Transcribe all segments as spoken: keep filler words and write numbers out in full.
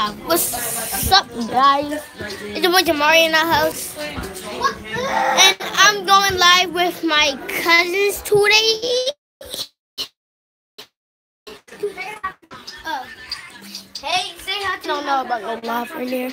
What's up, guys? It's a bunch of Mario in the house, and I'm going live with my cousins today. Uh, hey, say hi to. I don't know about no live right here.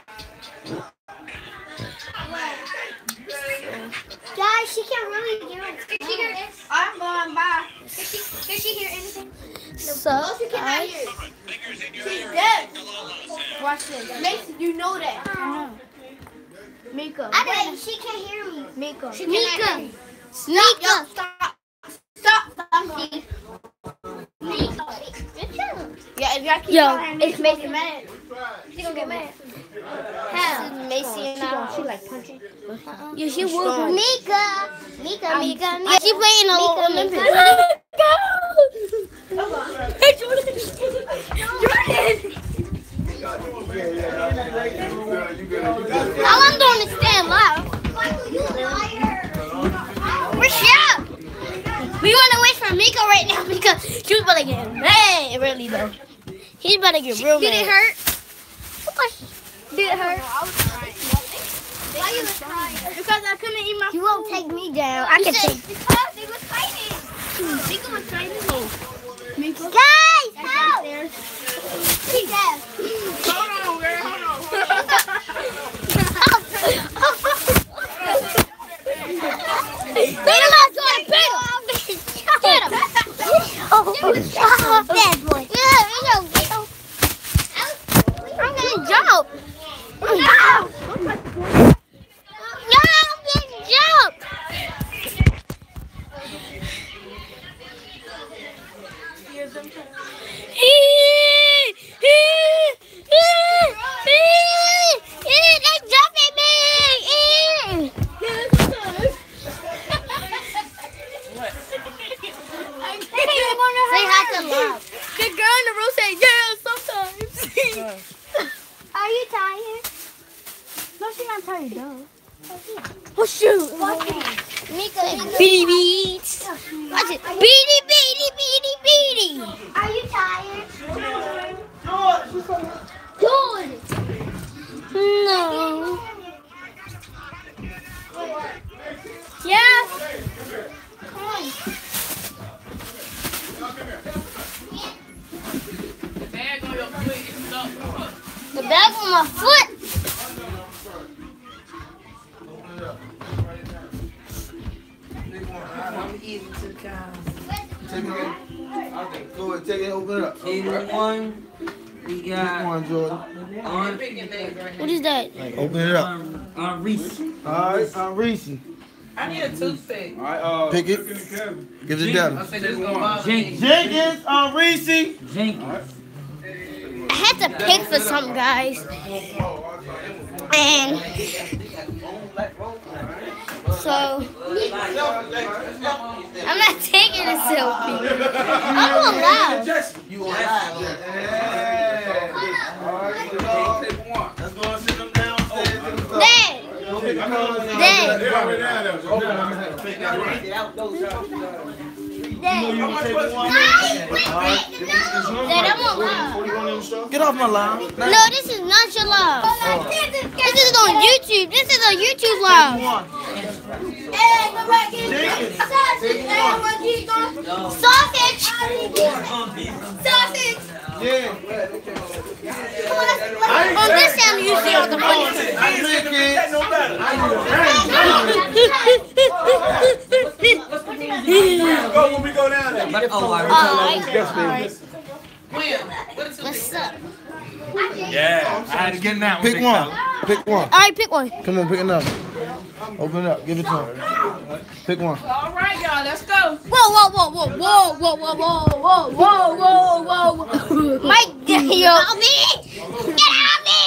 Guys, she can't really hear it. Can she hear this? I'm going by. Can she, can she hear anything? So, guys. She's dead. Watch this. Mason, you know that. Uh-huh. Mika. I Wait, she can't hear me. Mika. She Mika. Mika. Stop. Stop. Stop. Stop. Mika. Yeah, if y'all keep Yo, it's making mad. She gonna get mad. Hell. Macy and I. She like punching. Uh-uh. Yeah, she will. Mika. Mika. Mika. Mika. She playing a little Olympics. Go. Hey, Jordan. Jordan. All I'm doing is stand loud. Where's Shep? We want to wait for Mika right now because she was about to get mad, really though. He's about to get real mad. Did it hurt? Did it hurt? Why you was crying? Because I couldn't eat my food. You won't take me down. I can take. Because they was fighting. Mika was fighting. Mika. Guys, help! He's dead. Hold on, girl. Hold on. Beat him up, Jordan. Beat him. Beat him. Oh, bad boy. Yeah, you know, beat him. I'm gonna jump. No! No, I'm getting jumped. They jumping me. Say hi to love. The girl in the room said, yeah, sometimes. Are you tired? No, she's not tired, though. Oh, shoot. Mika, Mika. Beady beats. Watch it. Beady, beady, beady, beady. Are you tired? Good. No. Yes. Come on. The bag on my foot. Take it. Go ahead, take it, open it up. Table one. We got one, Jordan. On, What is that? Open it up. on, on Reese. Alright, on Reese. I need a toothpick. Alright, uh, Pick it. Give it to I Devin. said this is gonna bother me. Jenkins on Reese. Jenkins. I had to pick for something, guys. And so I'm not taking a selfie. I'm on live. You on live? Let's go and sit them downstairs. Dad. Dad. Dad, I'm on live. Get off my line. No, this is not your live. This is on YouTube. This is a YouTube live. Sausage. Sausage. Yeah. On this time, you see all the funny. go when we go down there. Oh, I Alright. What's up? Yeah, I had to get in that one. Pick one. Pick one. Alright, pick one. Come on, pick another. Open it up. Give it to him. Pick one. All right, y'all, let's go. Whoa, whoa, whoa, whoa, whoa, whoa, whoa, whoa, whoa, whoa, whoa, whoa. Mike, get out me! Get out me!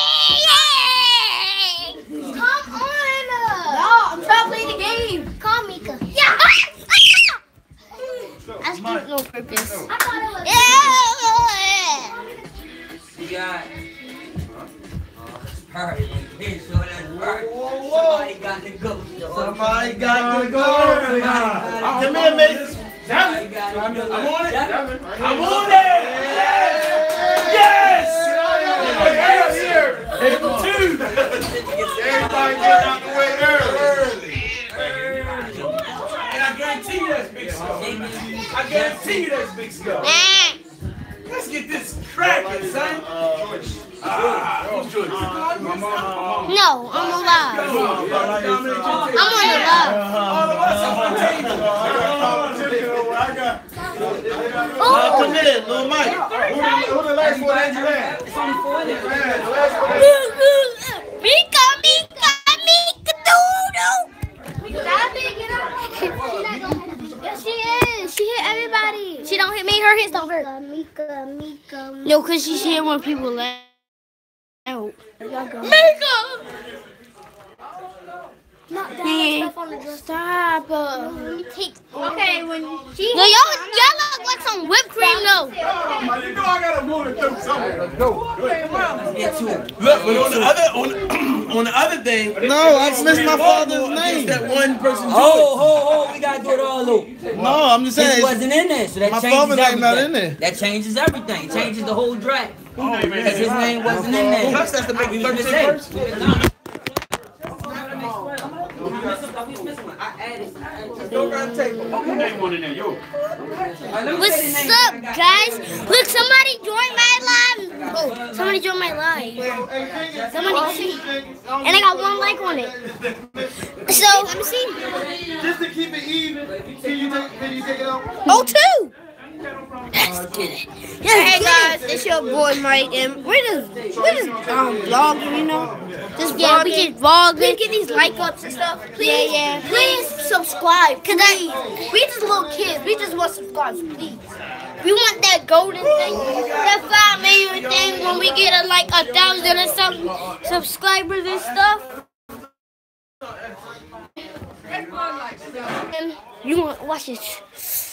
Yay! Come on! No, I'm trying to play the game. Call Mika. Yeah! I speak no purpose. I thought it was. Yeah! We got. Alright, please show that part. Somebody got to go. Somebody got to go. Come here, mate. Somebody got to go. I'm on it. Devin. I'm on it. Yes! see you next week, go. Eh. Let's get this cracking, son. Ah, who's Joyce? No, I'm alive. I'm on the love. All of us on the table. I got. Uh, come here, little Mike. Who, who the last one that you had? It's only four there. Mika, Mika, Mika, doodoo. Stop it, get up. Yes, she is. She hit everybody. She don't hit me. Her hits don't hurt. Mika, Mika, Mika. No, because she's here when people laugh. Out. Mika! Not that stuff on the dress. Stop. Uh, take. Okay, when she. No, y'all, y'all look like some whipped cream, though. You know I gotta move it through somewhere. Let's go. Let's get to it. Look, but on the other on, on the other thing, no, I missed my father's name. That one person. Oh, oh, oh, we gotta do it all over. No, I'm just saying. It wasn't in there, so that my changes father's everything. name not in there. That changes everything. It changes the whole draft. Oh, Because his name wasn't in there. Plus, that's the make We the was thirteen just first. What's up, guys? Look, somebody joined my live. Oh, somebody joined my live. Somebody, and I got one like on it. So let me see. Just to keep it even, can you take, can you take it out? Oh, two. Let's get it. Yeah, hey guys, it's your boy Mike, and we're just we're just um vlogging, you know. Just yeah, we just vlog. Please get these like ups and stuff. Please, yeah, yeah. Please subscribe, cause I, we just little kids. We just want subscribers, please. We want that golden thing, that five million thing when we get a, like a thousand or something subscribers and stuff. And you want watch this.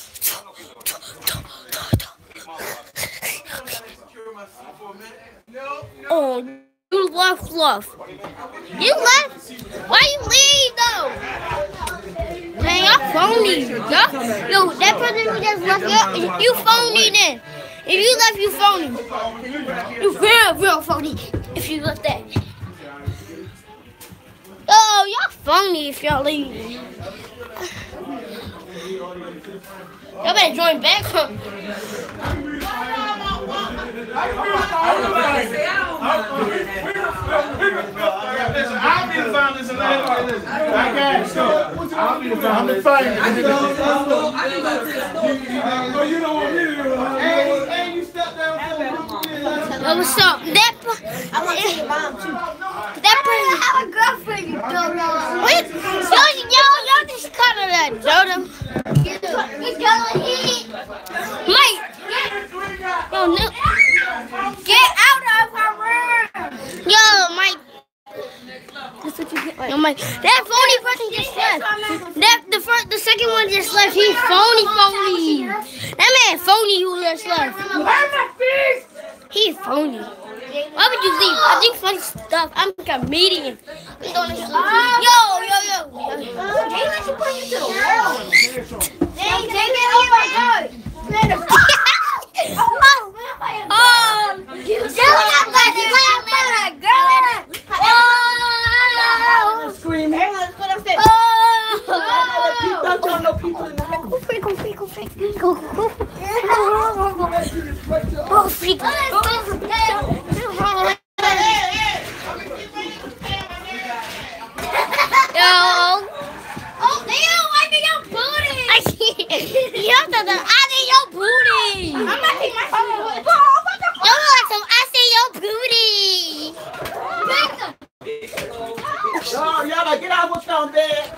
Oh, you left, Fluff. You left? Why you leave though? Man, y'all phony. Y'all, yo, that person who just left, y'all, you phony then. If you left, you phony. You real, real phony. If you left that. Oh, y'all phony if y'all leave. Y'all better join back. Huh? I'll be the finalist and I got you. I'll be the finalist. I'm the finalist. You don't want me to do it. Hey, you step down. Yo, what's up? That I want to see your mom too. That person have a girlfriend, you dodo. Wait, yo, yo, y'all just cut her that dodo. You gonna eat, Mike? Yo, no. Get out of her room. Yo, Mike. That's what you get. Like. Yo, Mike. That phony person just left. That the first, the second one just left. He's phony, phony. That man phony who just left. He's phony. Why would you leave? I think funny stuff. I'm a comedian. Yo, yo, yo. Jay, let you put you to the wall. Jay, Jay, get oh my God. Oh, oh, girl, I'm going to girl. Oh, scream. Hey, let's put up there. Oh, don't tell no people in the house. Go freak, go freak, go freak. Go, go. Go freak. Yo. Oh, damn, I need your booty. I can't. You have to, I need your booty. I'm not taking my phone. You look like some, I see your booty. Y'all, y'all like get out what's down there.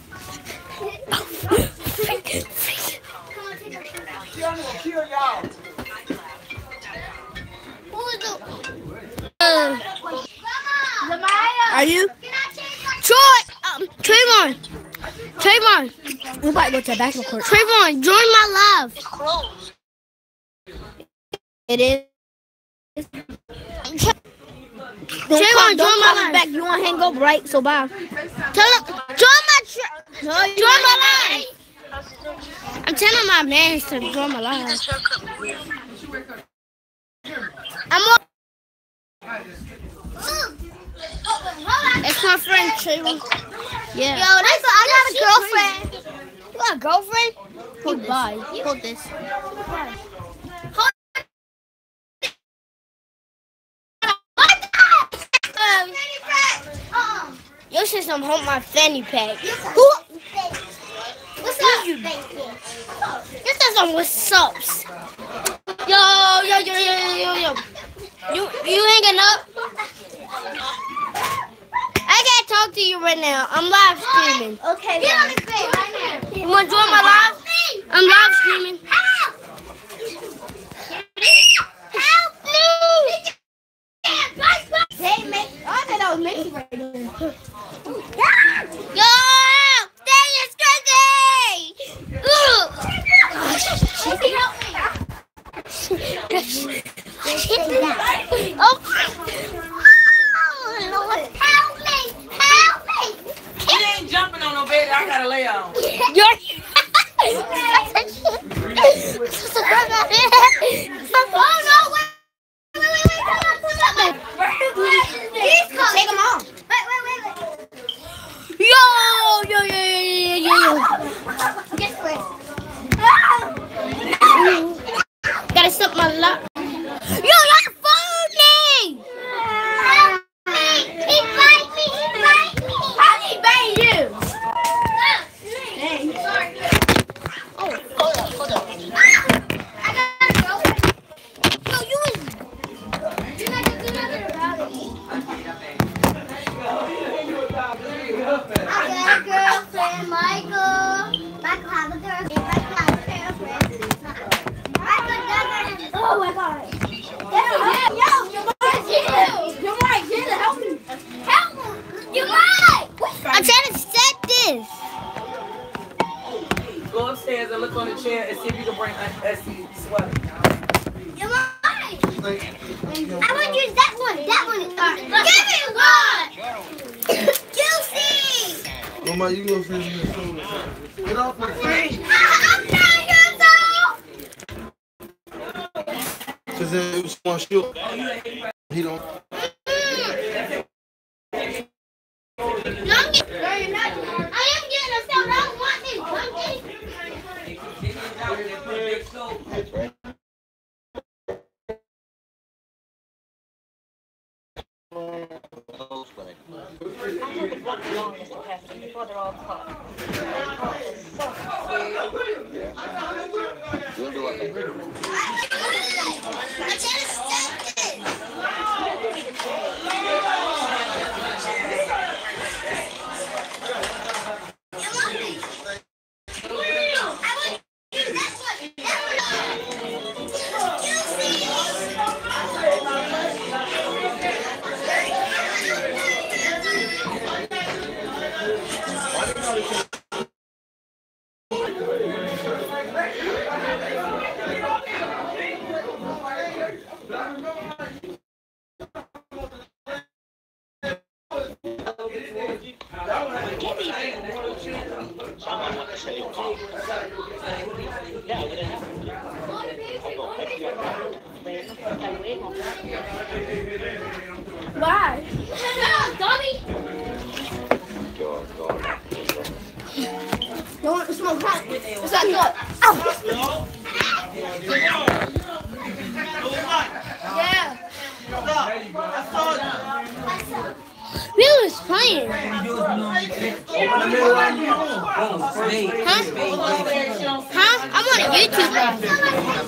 Freak, freak. Y'all gonna kill y'all. Who is the, uh, are you? Troy, um, Trayvon. Trayvon. We're about to go to the basketball court. Trayvon, join my live. It's closed. It is. Trayvon, join my live. Back. You want to hang up right? So bye. Tell him, join my, tra- no, join my live. I'm telling my man to join my live. I'm on. It's my friend Trayvon. Yeah. Yo, that's a, I got a girlfriend. You got a girlfriend? Hold this. Bye. Hold this. Hold um, Your system hold my fanny pack. What's up? You? Your system was subs. Yo, yo, yo, yo, yo, yo. You, you hanging up? I can't talk to you right now. I'm live streaming. Okay. Get on this bed right now. You want to join my live? I'm live streaming. Help! Help me! Hey, make. I thought that was Mickey right there. Yo! Stay in Scruggy! Help me! Oh! Help me! Help me! You ain't jumping on no bed. I gotta lay on. You're. Oh no! Wait! Wait! Wait! Wait! Come on! Come on! Please come. Take them off. Wait! Wait! Wait! Wait! Yo! Yo! Yo! Yo! Yo! Yo! Guess what? Gotta suck my luck. Yo! You're phoning! Help me! He bite me! He bite me! How did he bite you? Dang. Sorry. Oh, hold up, hold up. I gotta go. Yo, you was... You're not gonna do nothing about it. I got a girlfriend, Michael. Michael have a girlfriend. Michael have a girlfriend. Michael doesn't. Oh my God. Yo, you're right. You're right. Jenna, help me. Help me. You're right. I'm trying to set this. Go upstairs and look on the chair and see if you can bring Aunt Essie sweater. You're right. I want to use that one. That one is hard. Give me one. Juicy. Mama, you go finish this food. Get off my face. I'm trying to Cause then it was one shoot. He don't. No, I'm getting, I am getting a sound. I don't want this monkey. Before they're all caught. Why? Dummy! You want to smoke hot? What's that good? Ow! Yeah. Bill is playing. Huh? Huh? I'm on a YouTube.